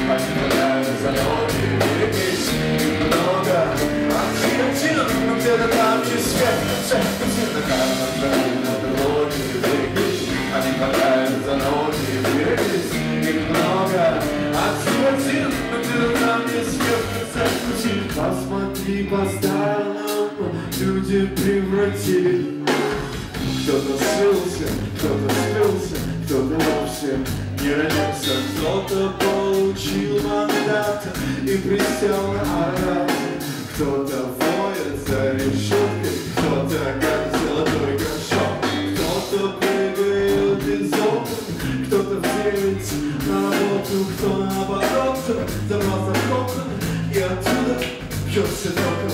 Они хватают за ноги, берегись, много отсветил, но где-то там есть свет, на каждом дороге, берегись. Они хватают за ноги, берегись, их много отсветил, но где-то там есть свет, посмотри по сторонам, люди превратили. Кто-то слился, кто-то спился, кто-то вовсе не родился, кто-то получил мандат и присел на орал, кто-то воет за решеткой, кто-то как золотой горшок, кто-то прыгает из окон, кто-то в 9 на работу, кто наоборот забрался в кокон и оттуда пьется током.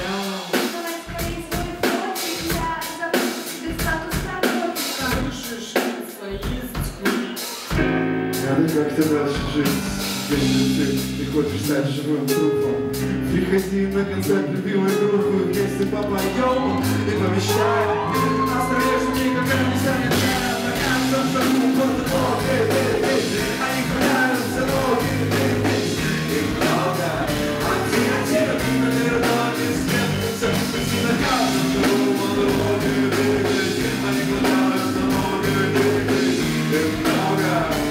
Надо как-то дальше жить, если ты хочешь стать живым трупом. Приходи на концерт любимой группы, вместе попоем и помещаем. Оставляешь никогда не станет жара, на каждом шагу под ноги. Они хватают за ноги, их много. Один, наверное, не светится, на каждом шагу под ноги. Они хватают за ноги, их много.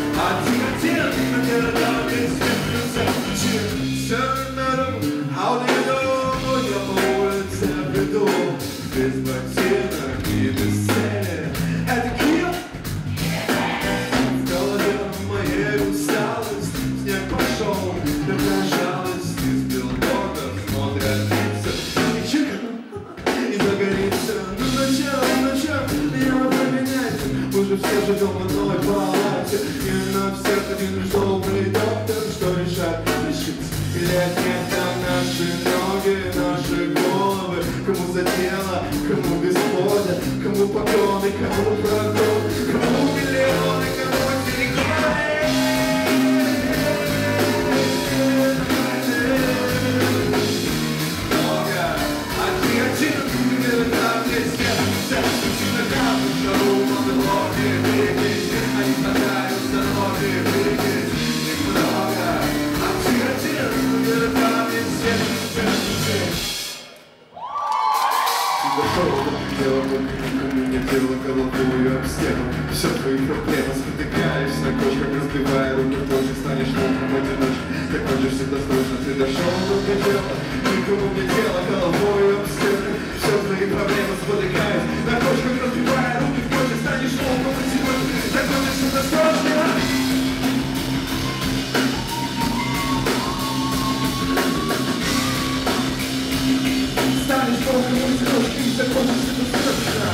How do you know? Я по улице бреду, без ботинок и без цели. Это Киев? В голове моей усталость, снег пошел, такая жалость, из билбордов смотрят лица. И чика, и загорится. Ну зачем меня променять? Уже все живем в одной палате, и на всех один лишь добрый доктор, что решать, решить или отнять нам наши ноги, наши головы. Кому за дело, кому без поля, кому поклоны, кому прогон, кому миллионы, кому телегоны. Много, один, где-то там есть свет, на каждом шагу монологи, берегись, они хватают за ноги, берегись, их много, один, где-то там есть свет. Дело никому не дело головую об стену. Все твои проблемы спотыкаешь, на кочках разбивая руки, позже станешь волком в одиночку. Ты хочешь достойно, ты дошел до предела, никому не дело головою об стену. Все твои проблемы спотыкаешь, на кочках разбивая руки, позже станешь волком в одиночку. Ты хочешь достойно. Станешь волком в одиночку, и закончишься достаточно.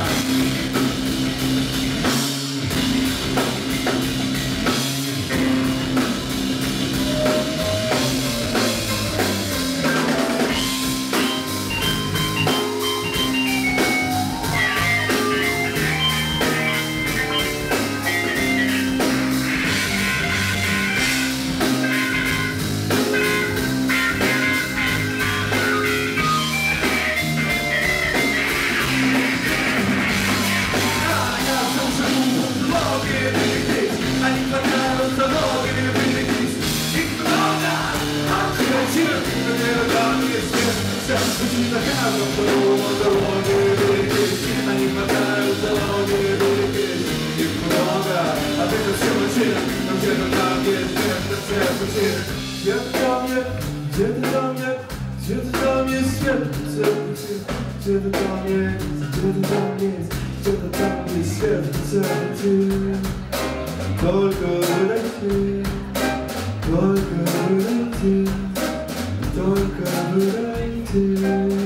Только вырасти, только вырасти, только вырасти.